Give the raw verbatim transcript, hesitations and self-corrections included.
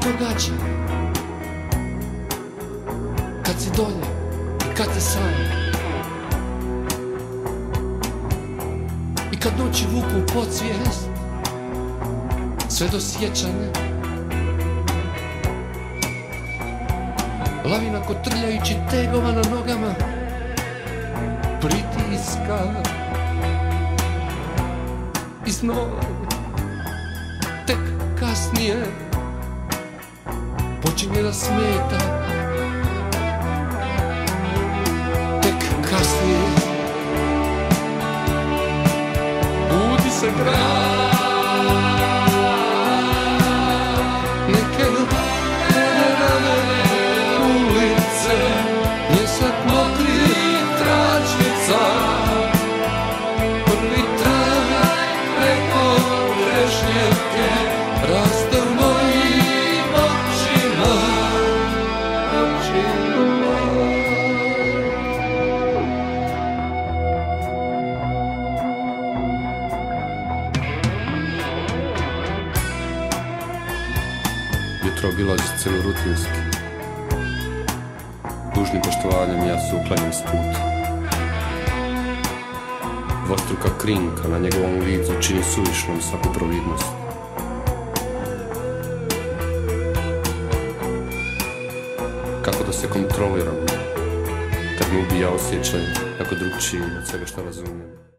događa kad si dolje i kad si sam, i kad noći vuku podsvijest sve do sjećanja. Lavina kotrljajući tegova na nogama pritiska i snova tek kasnije počinje da smeta. Tek kasnije budi se grad, neke neravene ulice, mjesak mokrih tračnica, prvi traj preko trešnjevke raste u mojim očima, očima. Jutro obilazi scenu rutinski, dužnim poštovanjem ja se uklanjam s puta. Dvostruka krinka na njegovom licu čini suvišnom svaku providnost. Kako da se kontroliram kad me ubija osjećaj jako drugčiji od svega što razumijem.